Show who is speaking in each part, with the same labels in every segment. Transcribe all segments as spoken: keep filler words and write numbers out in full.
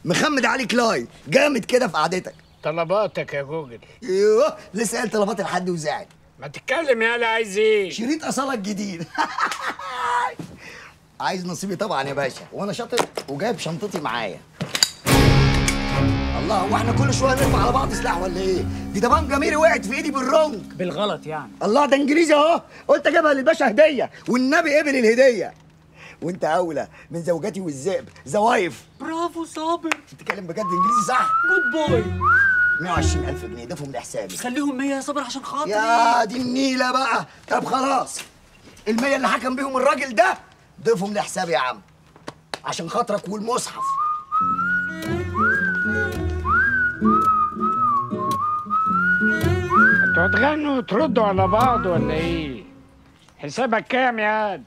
Speaker 1: مخمد عليك لاي جامد كده في قعدتك.
Speaker 2: طلباتك يا جوجل.
Speaker 1: ايوه لسه قال طلبات لحد وزعل.
Speaker 2: ما تتكلم يالا، عايز ايه؟
Speaker 1: شريط اصالة الجديد. عايز نصيبي طبعا يا باشا، وانا شاطر وجايب شنطتي معايا. الله، هو احنا كل شويه نرفع على بعض سلاح ولا ايه؟ دي طبعا جميري وقعت في ايدي بالرنج
Speaker 3: بالغلط يعني.
Speaker 1: الله، ده انجليزي اهو، قلت اجيبها للباشا هديه والنبي قبل الهديه. وانت اولى من زوجتي والذئب زوايف.
Speaker 3: برافو صابر.
Speaker 1: بتتكلم بجد انجليزي صح؟
Speaker 3: جود بوي.
Speaker 1: مية وعشرين ألف جنيه ضيفهم لحسابي.
Speaker 3: خليهم مية يا صابر عشان خاطري.
Speaker 1: يا دي النيله بقى. طب خلاص، المية اللي حكم بيهم الراجل ده ضيفهم لحسابي يا عم عشان خاطرك والمصحف.
Speaker 2: انتوا هتغنوا وتردوا على بعض ولا ايه؟ حسابك كام يا عاد؟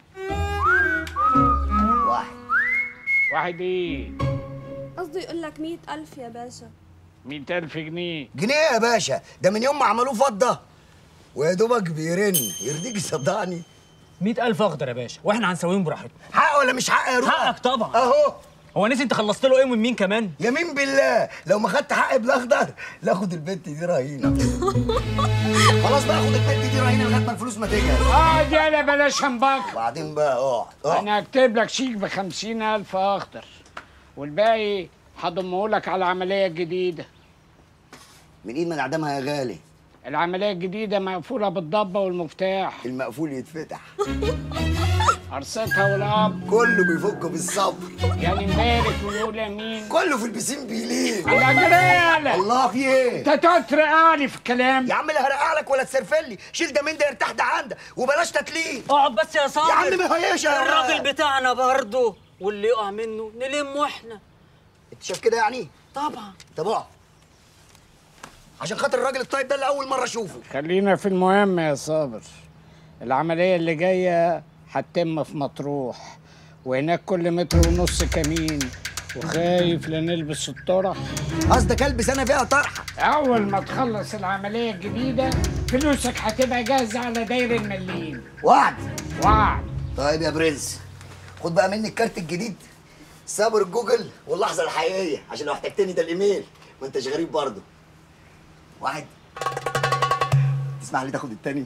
Speaker 1: واحد.
Speaker 2: واحد ايه؟
Speaker 4: قصده يقول لك مية ألف يا باشا.
Speaker 2: مية ألف جنيه؟
Speaker 1: جنيه يا باشا، ده من يوم ما عملوه فضة ويا دوبك بيرن. يرضيك صدقني؟
Speaker 3: مية ألف أخضر يا باشا، وإحنا هنسويهم براحتنا.
Speaker 1: حق ولا مش حق يا روح؟
Speaker 3: حقك طبعا.
Speaker 1: أهو.
Speaker 3: هو نسي أنت خلصت له إيه ومن مين كمان؟
Speaker 1: يمين بالله لو ما خدت حقي بالاخضر لاخد البنت دي رهينه. خلاص بقى، خد البنت دي رهينه لغايه ما الفلوس ما تجهز.
Speaker 2: اقعد يالا بلاش همبك.
Speaker 1: وبعدين بقى اقعد اقعد.
Speaker 2: انا هكتب لك شيك بخمسين ألف أخضر، والباقي هضمه لك على العملية الجديدة.
Speaker 1: من ايد من عدمها يا غالي.
Speaker 2: العملية الجديدة مقفولة بالضبة والمفتاح.
Speaker 1: المقفول يتفتح.
Speaker 2: قرصتها والأب
Speaker 1: كله بيفك بالصبر.
Speaker 2: يعني مبارك ويقول امين.
Speaker 1: كله في البسين بيلين.
Speaker 2: على جرالة.
Speaker 1: الله، في ايه؟
Speaker 2: انت تقعد ترقعني في الكلام.
Speaker 1: يا عم لا هرقع لك ولا تسرفلي، شيل ده من ده يرتاح ده عندك وبلاش تتليه.
Speaker 3: اقعد بس يا صابر.
Speaker 1: يا عم ما هياش يا
Speaker 3: الراجل بتاعنا برضه، واللي يقع منه نلمه احنا.
Speaker 1: انت شايف كده يعني؟
Speaker 3: طبعا.
Speaker 1: طب اقعد عشان خاطر الراجل الطيب ده اللي اول مره اشوفه.
Speaker 2: خلينا في المهم يا صابر. العملية اللي جاية هتتم في مطروح، وهناك كل متر ونص كمين، وخايف لا نلبس الطرح.
Speaker 1: قصدك البس انا فيها طرحه؟
Speaker 2: أول ما تخلص العملية الجديدة فلوسك هتبقى جاهزة على داير المليين.
Speaker 1: وعد.
Speaker 2: وعد.
Speaker 1: طيب يا برنس، خد بقى مني الكارت الجديد، صابر جوجل واللحظه الحقيقيه، عشان لو احتجتني ده الايميل ما انتش غريب برضه. واحد. تسمح لي تاخد التاني؟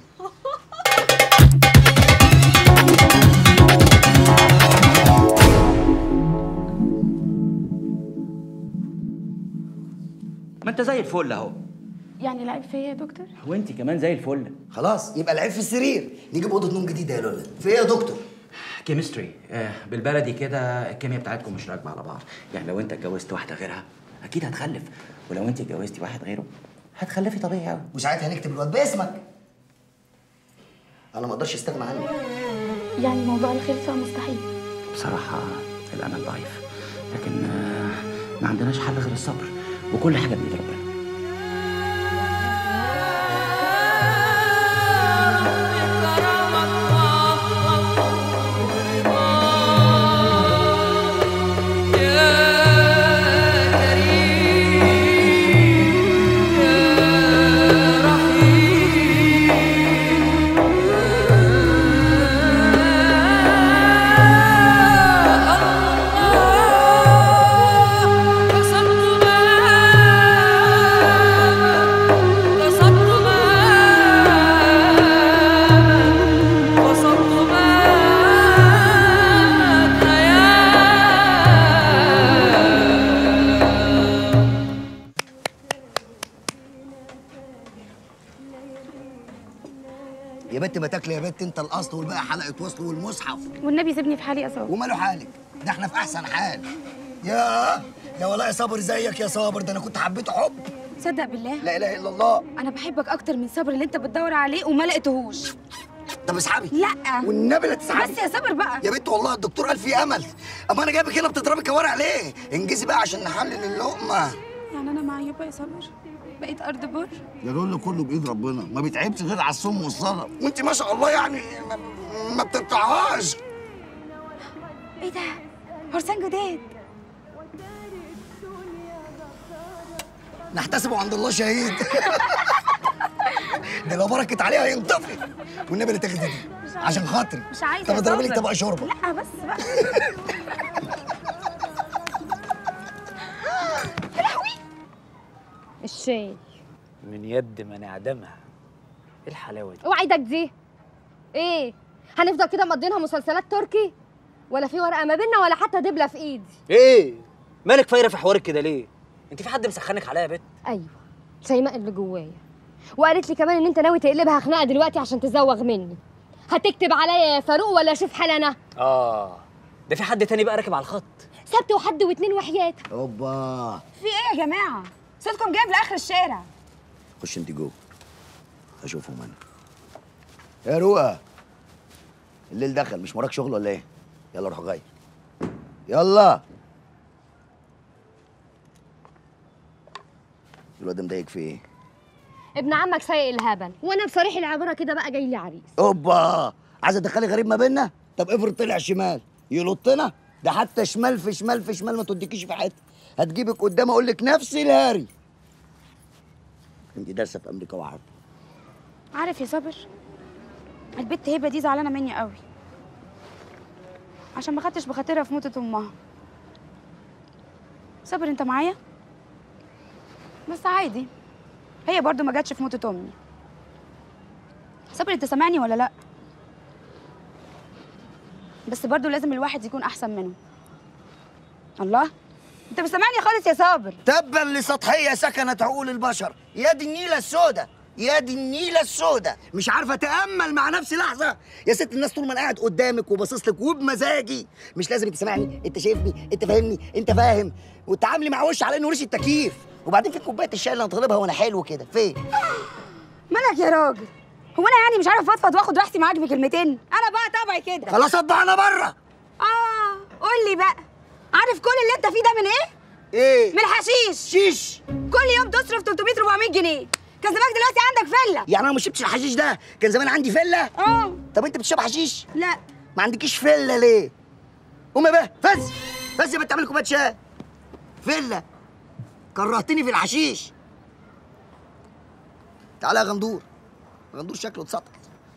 Speaker 5: ما انت زي الفل اهو.
Speaker 4: يعني العيب فيا يا دكتور؟
Speaker 5: وانت كمان زي الفل.
Speaker 1: خلاص يبقى العيب في السرير، نجيب اوضه نوم جديده يا لولا. في ايه يا دكتور؟
Speaker 5: كيمستري، آه بالبلدي كده الكيمياء بتاعتكم مش راكبه على بعض. يعني لو انت اتجوزت واحده غيرها اكيد هتخلف، ولو انت اتجوزتي واحد غيره هتخلفي طبيعي قوي.
Speaker 1: وساعتها هنكتب الواد باسمك. انا ما اقدرش استغنى عنك.
Speaker 4: يعني موضوع الخلفة مستحيل؟
Speaker 5: بصراحه الامل ضعيف، لكن آه ما عندناش حل غير الصبر، وكل حاجه بايد ربنا.
Speaker 1: يا بنت ما تاكلي يا بنت، انت الاصل والباقي حلقه وصل والمصحف.
Speaker 4: والنبي سيبني في حالي يا صابر.
Speaker 1: وماله حالك؟ ده احنا في احسن حال. يا يا والله يا صابر زيك يا صابر، ده انا كنت حبيته حب.
Speaker 4: تصدق بالله
Speaker 1: لا اله الا الله.
Speaker 4: انا بحبك اكتر من صابر اللي انت بتدور عليه وما لقيتهوش.
Speaker 1: طب اسحبي.
Speaker 4: لا
Speaker 1: والنبي لا تسحبي.
Speaker 4: بس يا صابر بقى.
Speaker 1: يا بنت والله الدكتور قال في امل. اما انا جايبك هنا بتضربي كوارع ليه؟ انجزي بقى عشان نحلل اللقمه.
Speaker 4: يعني انا معيوبه يا صابر؟ بقيت ارض بر؟
Speaker 1: يا دول كله بايد ربنا، ما بيتعبش غير على الصم والصلاه، وانت ما شاء الله يعني ما, ما بتقطعهاش.
Speaker 4: ايه ده؟ فرسان جداد.
Speaker 1: نحتسبه عند الله شهيد. ده لو بركت عليها ينطفي. والنبي اللي تاخدي دي عشان خاطري.
Speaker 4: مش عايزه.
Speaker 1: طب اضربي لك طبق شوربه.
Speaker 4: لا بس بقى. الشاي.
Speaker 3: من يد ما نعدمها. ايه الحلاوه دي؟
Speaker 6: اوعى ايدك دي. ايه هنفضل كده مقضينها مسلسلات تركي؟ ولا في ورقه ما بيننا ولا حتى دبله في ايدي؟
Speaker 3: ايه مالك فايره في حوارك كده ليه؟ انت في حد مسخنك عليا يا بت؟
Speaker 6: ايوه شيماء اللي جوايا، وقالت لي كمان ان انت ناوي تقلبها خناقه دلوقتي عشان تزوغ مني. هتكتب عليا يا فاروق ولا اشوف حال انا؟
Speaker 3: اه ده في حد تاني بقى راكب على الخط.
Speaker 6: سبت وحد واتنين وحياتك.
Speaker 1: اوبا.
Speaker 4: في ايه يا جماعه؟ صوتكم جايب لاخر الشارع.
Speaker 1: خش انت جوه اشوفهم انا. يا روقه، الليل دخل، مش وراك شغل ولا ايه؟ يلا روح غير. يلا. الواد ده مضايقك في ايه؟
Speaker 6: ابن عمك سايق الهبل، وانا بصريح العباره كده بقى جاي لي عريس.
Speaker 1: اوبا، عايزه تدخلي غريب ما بيننا؟ طب افرض طلع شمال يلطنا؟ ده حتى شمال في شمال في شمال ما توديكيش في حته، هتجيبك قدام اقول لك نفس الهاري. انت دارسه في امريكا وعارفه.
Speaker 4: عارف يا صابر، البت هبه دي زعلانه مني قوي عشان ما خدتش بخاطرها في موتة امها. صابر انت معايا؟ بس عادي، هي برضو ما جاتش في موتة امي. صابر انت سامعني ولا لا؟ بس برضو لازم الواحد يكون احسن منه. الله، انت مش سامعني خالص يا صابر.
Speaker 1: تبا لسطحيه سكنت عقول البشر، يا دي النيله السوداء، يا دي النيله السوداء، مش عارفه اتامل مع نفسي لحظه. يا ست الناس، طول ما انا قاعد قدامك وباصص لك وبمزاجي، مش لازم انت سامعني، انت شايفني، انت فاهمني، انت فاهم، وتعاملي مع وش على انه وش التكييف. وبعدين في كوبايه الشاي اللي هطلبها وانا حلو كده فين؟
Speaker 4: مالك يا راجل؟ هو انا يعني مش عارف افضفض واخد راحتي معاك بكلمتين؟ انا بقى طبعي كده.
Speaker 1: خلاص اطبع انا بره.
Speaker 4: اه قول لي بقى، عارف كل اللي انت فيه ده من ايه؟
Speaker 1: ايه؟
Speaker 4: من الحشيش.
Speaker 1: شيش.
Speaker 4: كل يوم تصرف ثلاثمية أربعمية جنيه، كان زمانك دلوقتي عندك فله.
Speaker 1: يعني انا ما شربتش الحشيش ده كان زمان عندي فله؟
Speaker 4: اه.
Speaker 1: طب انت بتشرب حشيش؟
Speaker 4: لا.
Speaker 1: ما عندكيش فله ليه؟ قومي بقى فز فز يا بنت، اعملي كوبايه شاي. فله كرهتني في الحشيش. تعالى يا غندور، غندور شكله اتسطح.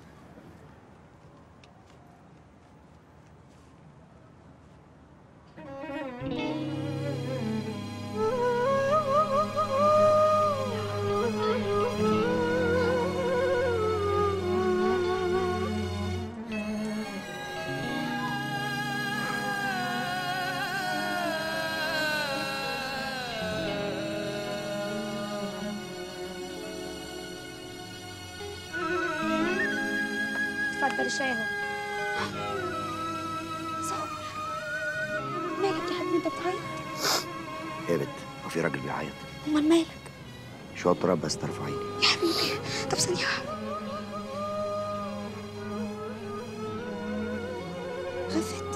Speaker 4: اتفضل الشاي اهو. صابر، مالك يا حبيبي انت بتعيط؟
Speaker 1: ايه يا بت؟ هو في راجل بيعيط؟
Speaker 4: امال مالك؟
Speaker 1: شاطره بس ترفعيني
Speaker 4: يا حبيبي. طب ثانية، خفت؟